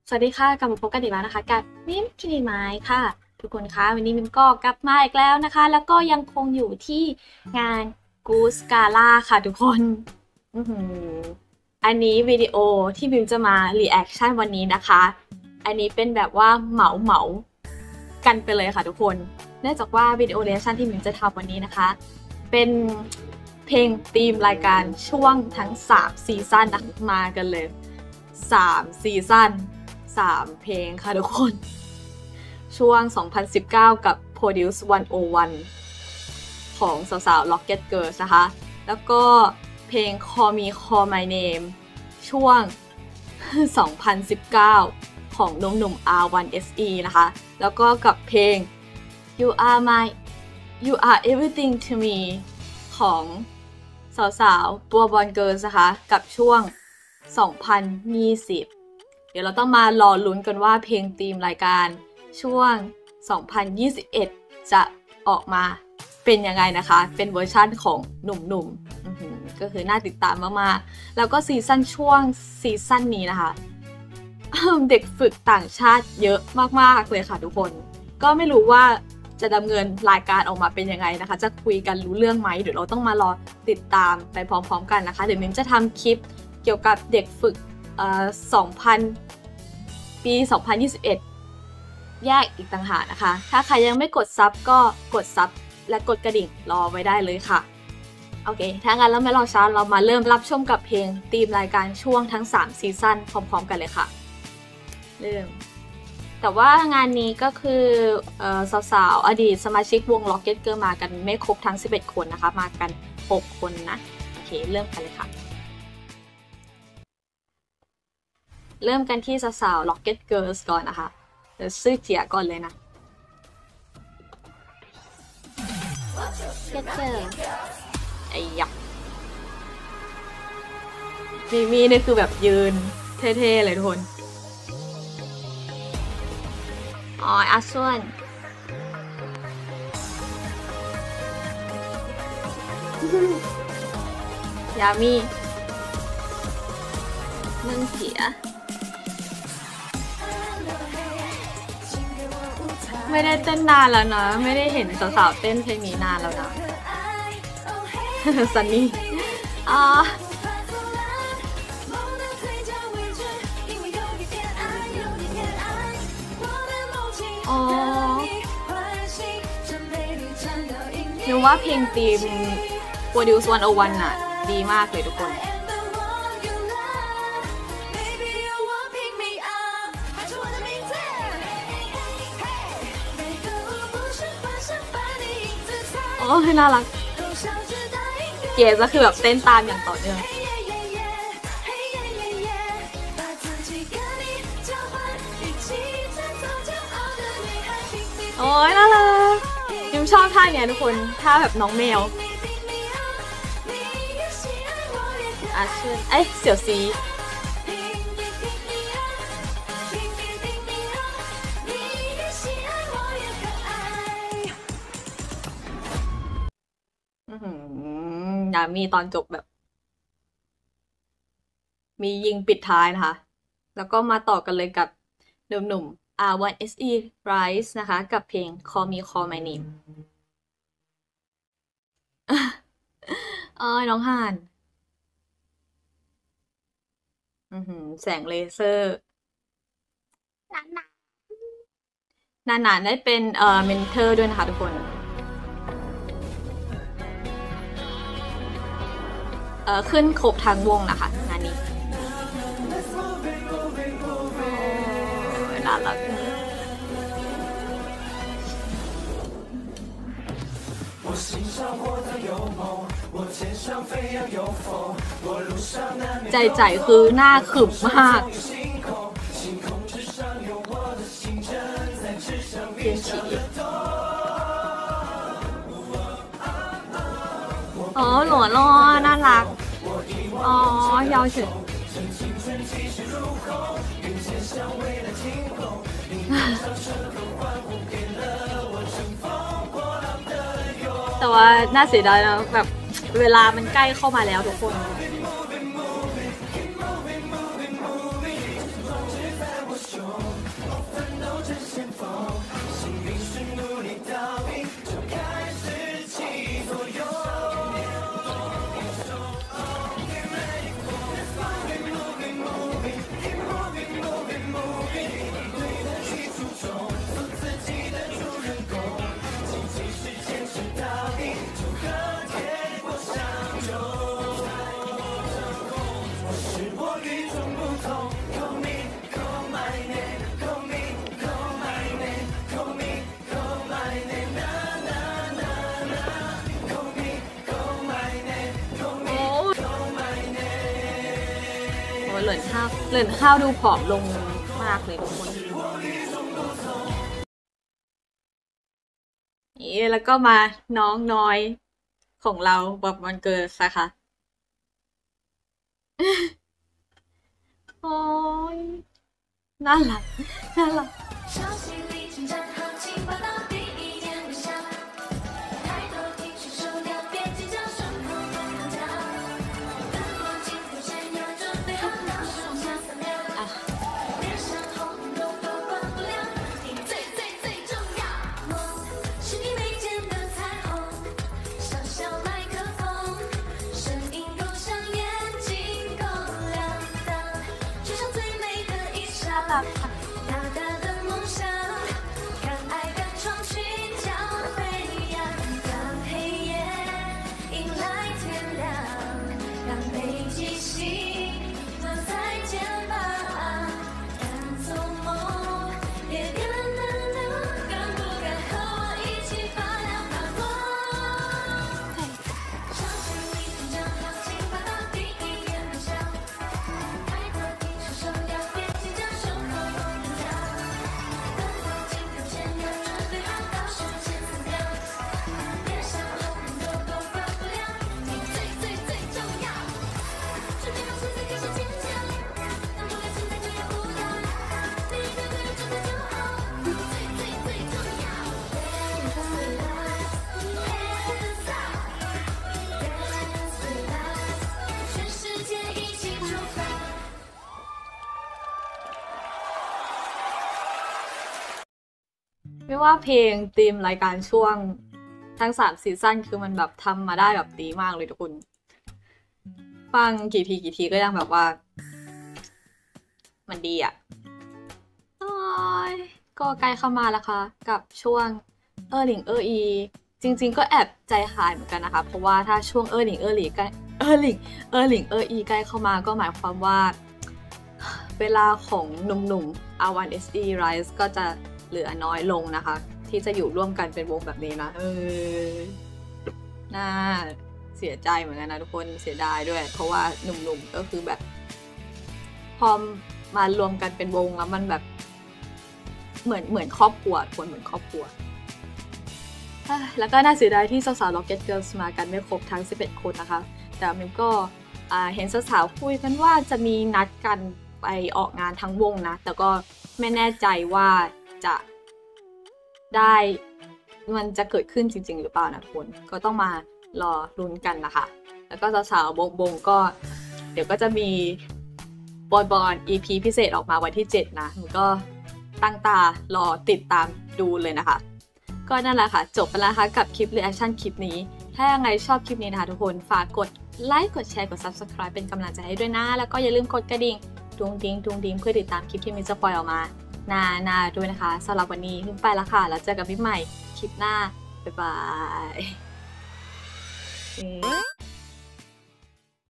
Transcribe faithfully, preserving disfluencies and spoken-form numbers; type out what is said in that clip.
สวัสดีค่ะกลับมาพบกันอีกแล้วนะคะกับมิมคินิไมค์ค่ะทุกคนคะวันนี้มิมก็กลับมาอีกแล้วนะคะแล้วก็ยังคงอยู่ที่งานกูสกาล่าค่ะทุกคนอือหืออันนี้วิดีโอที่มิมจะมารีแอคชั่นวันนี้นะคะอันนี้เป็นแบบว่าเหมาเหมากันไปเลยค่ะทุกคนเนื่องจากว่าวิดีโอรีแอคชั่นที่มิมจะทำวันนี้นะคะเป็นเพลงธีมรายการช่วงทั้งสามซีซั่นนะคะมากันเลยสามซีซั่นสามเพลงค่ะทุกคนช่วงสองพันสิบเก้ากับ Produce หนึ่งศูนย์หนึ่งของสาวๆ Rocket Girls นะคะแล้วก็เพลง Call Me Call My Name ช่วง สองพันสิบเก้า ของหนุ่มๆ อาร์ วัน เอส อี นะคะแล้วก็กับเพลง You Are My You Are Everything to Me ของสาวๆ ตัว Born Girls นะคะกับช่วง สองพันยี่สิบเดี๋ยวเราต้องมารอลุ้นกันว่าเพลงธีมรายการช่วง สองพันยี่สิบเอ็ด จะออกมาเป็นยังไงนะคะเป็นเวอร์ชั่นของหนุ่มๆก็คือน่าติดตามมากๆแล้วก็ซีซั่นช่วงซีซั่นนี้นะคะเด็กฝึกต่างชาติเยอะมากๆเลยค่ะทุกคนก็ไม่รู้ว่าจะดำเนินรายการออกมาเป็นยังไงนะคะจะคุยกันรู้เรื่องไหมเดี๋ยวเราต้องมารอติดตามไปพร้อมๆกันนะคะเดี๋ยวมิมจะทำคลิปเกี่ยวกับเด็กฝึกเอ่อ สองพัน ปี สองพันยี่สิบเอ็ด แยกอีกต่างหากนะคะถ้าใครยังไม่กดซับก็กดซับและกดกระดิ่งรอไว้ได้เลยค่ะโอเคถ้างั้นแล้วไม่รอช้าเรามาเริ่มรับชมกับเพลงธีมรายการช่วงทั้งสามซีซั่นพร้อมๆกันเลยค่ะเริ่มแต่ว่างานนี้ก็คือเอ่อสาวๆอดีตสมาชิกวง Rocket Girl มากันไม่ครบทั้งสิบเอ็ดคนนะคะมากันหกคนนะโอเคเริ่มกันเลยค่ะเริ่มกันที่สาวๆ Rocket Girls ก่อนนะคะเดี๋ยวซื้อเจียก่อนเลยนะ Rocket Girl ไอ้ยักษ์มีมีนี่คือแบบยืนเท่ๆเลยทุกคนอ๋ออาส่วนยามีมึงเสียไม่ได้เต้นนานแล้วนะไม่ได้เห็นสาวๆเต้นเพลงนี้นานแล้วนะซันนี่อ่าอ๋อนึกว่าเพลงธีม Produce หนึ่งศูนย์หนึ่งน่ะดีมากเลยทุกคนโอ้ยน่ารักเกสก็คือแบบเต้นตามอย่างต่อเนื่องโอ้ยน่ารักยิมชอบท่าเนี้ยทุกคนท่าแบบน้องแมวอ่ะชื่อเอ้ยเสี่ยวซีอย่ามีตอนจบแบบมียิงปิดท้ายนะคะแล้วก็มาต่อกันเลยกับหนุ่มๆ อาร์ วัน เอส อี Rise นะคะกับเพลง Call Me Call My Name เอ้ยน้องห่านแสงเลเซอร์นานๆนานๆได้เป็นเอ่อเมนเทอร์ด้วยนะคะทุกคนเอ่อขึ้นครบทางวงนะคะงานนี้น่ารักใจใจคือหน้าขึมมากเพียนฉีอ๋อหลวนล่อน่ารักอ๋อยาวถึงแต่ว่าน่าเสียดายนะแบบเวลามันใกล้เข้ามาแล้วทุกคน อากเหรินข้าวดูผอมลงมากเลยทุกคนนี่แล้วก็มาน้องน้อยของเราแบบวันเกิดสะค่ะโอ้ยน่ารักน่ารักน่ารักค่ะไม่ว่าเพลงธีมรายการช่วงทั้งสามซีซั่นคือมันแบบทำมาได้แบบดีมากเลยทุกคนฟังกี่ทีกี่ทีก็ยังแบบว่ามันดีอ่ะก็ใกล้เข้ามาแล้วค่ะกับช่วงเออหลิงเอออีจริงๆก็แอบใจหายเหมือนกันนะคะเพราะว่าถ้าช่วงเออหลิงเออหลีใกล้เออหลิงเออหลิงเอออีใกล้เข้ามาก็หมายความว่าเวลาของหนุ่มๆ อาร์ วัน เอส ดี Rise ก็จะเหลือน้อยลงนะคะที่จะอยู่ร่วมกันเป็นวงแบบนี้นะเออน่าเสียใจเหมือนกันนะทุกคนเสียดายด้วยเพราะว่าหนุ่มๆก็คือแบบพอมารวมกันเป็นวงแล้วมันแบบเหมือนเหมือนครอบครัวควรเหมือนครอบครัวแล้วก็น่าเสียดายที่สาวๆ Rocket Girls มากันไม่ครบทั้งสิบเอ็ดคนนะคะแต่มิมก็เห็นสาวๆคุยกันว่าจะมีนัดกันไปออกงานทั้งวงนะแต่ก็ไม่แน่ใจว่าจะได้มันจะเกิดขึ้นจริงๆหรือเปล่านะทุกคนก็ต้องมารอลุ้นกันนะคะแล้วก็สาวๆบงๆก็เดี๋ยวก็จะมีบอยบอน อี พี พิเศษออกมาวันที่เจ็ดนะมันก็ตั้งตารอติดตามดูเลยนะคะก็นั่นแหละค่ะจบไปแล้วนะคะกับคลิป reaction คลิปนี้ถ้ายังไงชอบคลิปนี้นะคะทุกคนฝากกดไลค์กดแชร์กด Subscribe เป็นกำลังใจให้ด้วยนะแล้วก็อย่าลืมกดกระดิ่งดวงดิ้งดวงดิ้งเพื่อติดตามคลิปที่มิจะปล่อยออกมานานาด้วยนะคะสำหรับวันนี้มิไปแล้วค่ะแล้วเจอกันมิใหม่คลิปหน้าบ๊ายบาย